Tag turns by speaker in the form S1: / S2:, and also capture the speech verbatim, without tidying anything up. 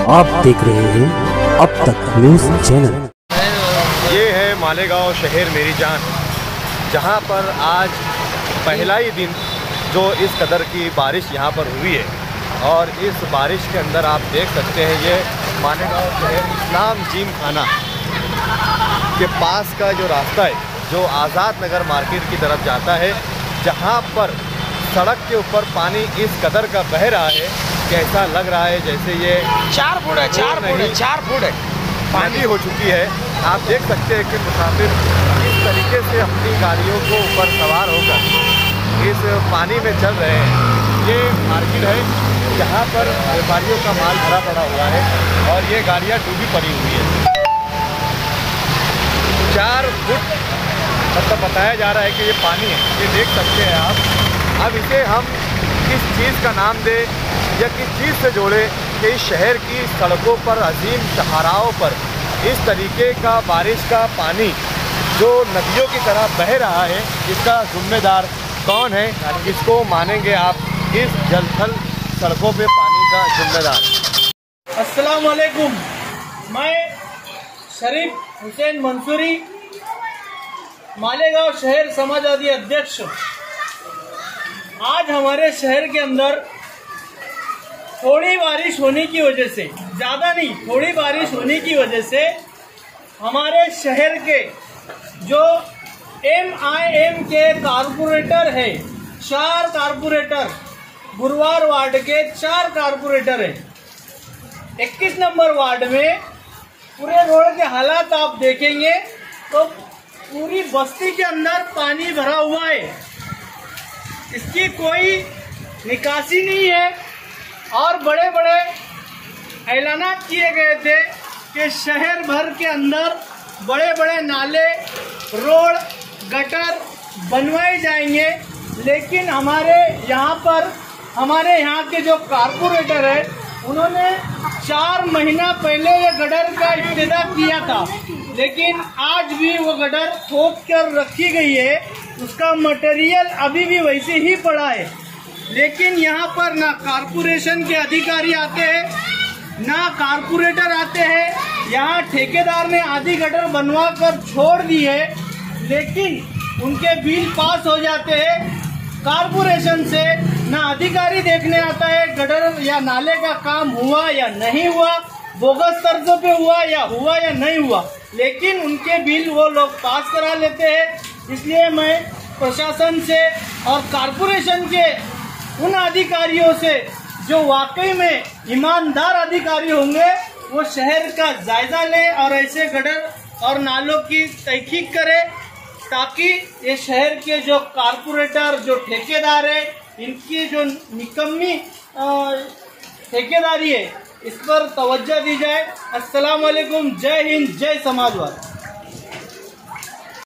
S1: आप देख रहे हैं अब तक न्यूज चैनल।
S2: ये है मालेगांव शहर मेरी जान, जहां पर आज पहला ही दिन जो इस कदर की बारिश यहां पर हुई है। और इस बारिश के अंदर आप देख सकते हैं ये मालेगांव शहर इस्लाम जिम खाना के पास का जो रास्ता है जो आज़ाद नगर मार्केट की तरफ जाता है, जहां पर सड़क के ऊपर पानी इस कदर का बह रहा है कि ऐसा लग रहा है जैसे ये
S3: चार फुट है चार फुट है चार फुट है
S2: पानी हो चुकी है। आप देख सकते हैं कि मुसाफिर इस तरीके से अपनी गाड़ियों को ऊपर सवार होकर इस पानी में चल रहे हैं। ये मार्केट है जहाँ पर व्यापारियों का माल भरा पड़ा हुआ है और ये गाड़ियाँ डूबी पड़ी हुई है। चार फुट मतलब बताया जा रहा है कि ये पानी है, ये देख सकते हैं आप। अब इसे हम किस चीज़ का नाम दें या किस चीज़ से जोड़े कि इस शहर की सड़कों पर अजीम सहाराओं पर इस तरीके का बारिश का पानी जो नदियों की तरह बह रहा है, इसका जिम्मेदार कौन है, किसको मानेंगे आप इस जलथल सड़कों पे पानी का जिम्मेदार?
S4: अस्सलाम वालेकुम, मैं शरीफ हुसैन मंसूरी, मालेगांव शहर समाजवादी अध्यक्ष। आज हमारे शहर के अंदर थोड़ी बारिश होने की वजह से, ज़्यादा नहीं थोड़ी बारिश होने की वजह से हमारे शहर के जो एम आई एम के कारपोरेटर है, चार कारपोरेटर, गुरुवार वार्ड के चार कारपोरेटर है। इक्कीस नंबर वार्ड में पूरे रोड के हालात आप देखेंगे तो पूरी बस्ती के अंदर पानी भरा हुआ है, इसकी कोई निकासी नहीं है। और बड़े बड़े ऐलानात किए गए थे कि शहर भर के अंदर बड़े बड़े नाले, रोड, गटर बनवाए जाएंगे, लेकिन हमारे यहाँ पर हमारे यहाँ के जो कारपोरेटर है उन्होंने चार महीना पहले ये गटर का इब्तिदा किया था, लेकिन आज भी वो गटर ठोक कर रखी गई है, उसका मटेरियल अभी भी वैसे ही पड़ा है। लेकिन यहाँ पर ना कारपोरेशन के अधिकारी आते हैं, ना कारपोरेटर आते हैं। यहाँ ठेकेदार ने आधी गटर बनवा कर छोड़ दी है, लेकिन उनके बिल पास हो जाते हैं कारपोरेशन से। ना अधिकारी देखने आता है गटर या नाले का काम हुआ या नहीं हुआ, बोगस तर्जों पे हुआ या हुआ या नहीं हुआ, लेकिन उनके बिल वो लोग पास करा लेते हैं। इसलिए मैं प्रशासन से और कारपोरेशन के उन अधिकारियों से जो वाकई में ईमानदार अधिकारी होंगे वो शहर का जायजा ले और ऐसे गटर और नालों की तहकीक करे, ताकि ये शहर के जो कारपोरेटर, जो ठेकेदार है, इनकी जो निकम्मी ठेकेदारी है, इस पर तवज्जो दी जाए। अस्सलाम वालेकुम, जय हिंद, जय समाजवाद।